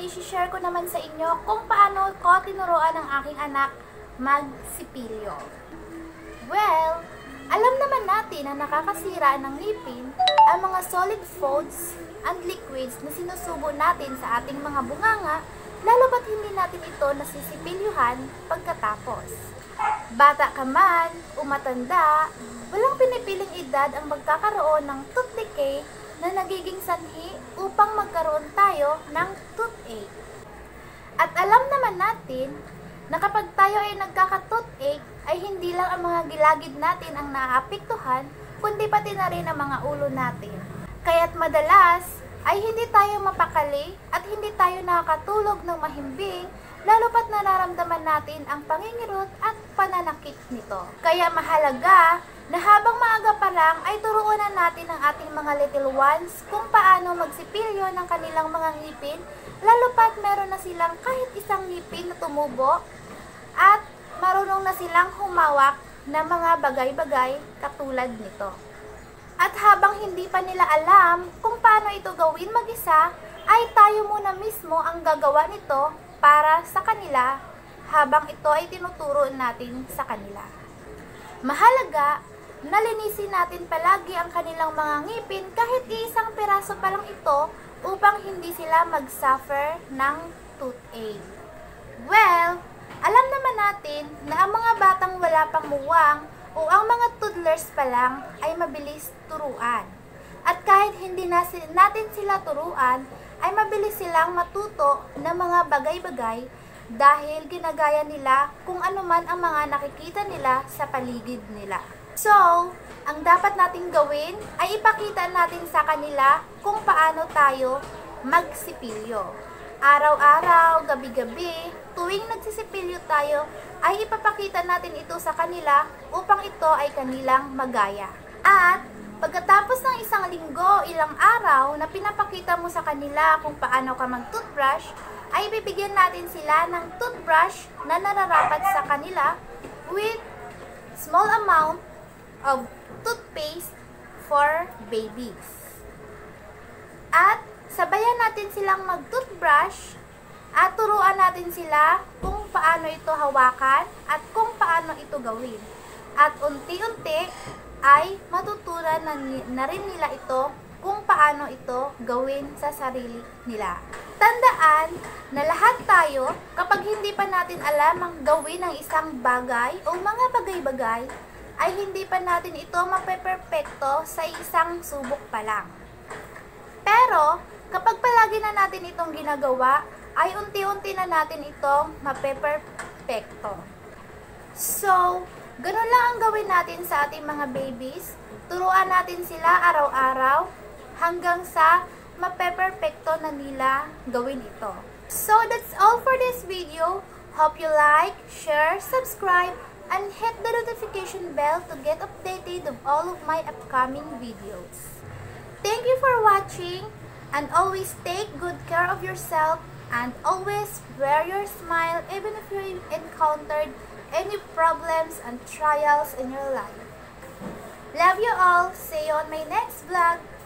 i-share ko naman sa inyo kung paano ko tinuruan ng aking anak magsipilyo. Well, alam naman natin na nakakasira ng ngipin ang mga solid foods and liquids na sinusubo natin sa ating mga bunganga, lalo ba't hindi natin ito nasisipilyuhan pagkatapos. Bata ka man o matanda, walang pinipiling edad ang magkakaroon ng tooth decay na nagiging sanhi upang magkaroon tayo ng toothache. At alam naman natin na kapag tayo ay nagkaka-toothache, ay hindi lang ang mga gilagid natin ang naaapektuhan, kundi pati na rin ang mga ulo natin. Kaya't madalas ay hindi tayo mapakali at hindi tayo nakakatulog ng mahimbing, lalo pat nararamdaman natin ang pangingirot at pananakit nito. Kaya mahalaga na habang maaga pa lang ay turuan na natin ang ating mga little ones kung paano magsipilyo ng kanilang mga ngipin, lalo pat meron na silang kahit isang ngipin na tumubo at marunong na silang humawak ng mga bagay-bagay katulad nito. At habang hindi pa nila alam kung paano ito gawin mag-isa, ay tayo muna mismo ang gagawa nito para sa kanila habang ito ay tinuturo natin sa kanila. Mahalaga na linisin natin palagi ang kanilang mga ngipin kahit isang piraso pa lang ito upang hindi sila mag-suffer ng toothache. Well, alam naman natin na ang mga batang wala pang muwang o ang mga toddlers pa lang ay mabilis turuan. At kahit hindi natin sila turuan, ay mabilis silang matuto ng mga bagay-bagay dahil ginagaya nila kung ano man ang mga nakikita nila sa paligid nila. So, ang dapat nating gawin ay ipakita natin sa kanila kung paano tayo magsipilyo. Araw-araw, gabi-gabi, tuwing nagsisipilyo tayo, ay ipapakita natin ito sa kanila upang ito ay kanilang magaya. At pagkatapos ng isang linggo, ilang araw na pinapakita mo sa kanila kung paano ka mag-toothbrush, ay bibigyan natin sila ng toothbrush na nararapat sa kanila with small amount of toothpaste for babies. At sabayan natin silang mag-toothbrush at turuan natin sila kung paano ito hawakan at kung paano ito gawin. At unti-unti ay matutunan na rin nila ito kung paano ito gawin sa sarili nila. Tandaan na lahat tayo, kapag hindi pa natin alam ang gawin ng isang bagay o mga bagay-bagay, ay hindi pa natin ito mapeperpekto sa isang subok pa lang. Pero, kapag palagi na natin itong ginagawa, ay unti-unti na natin itong mapeperpekto. So, ganun lang ang gawin natin sa ating mga babies. Turuan natin sila araw-araw hanggang sa mapeperpekto na nila gawin ito. So, that's all for this video. Hope you like, share, subscribe, and hit the notification bell to get updated of all of my upcoming videos. Thank you for watching, and always take good care of yourself, and always wear your smile even if you encountered any problems and trials in your life. Love you all. See you on my next vlog.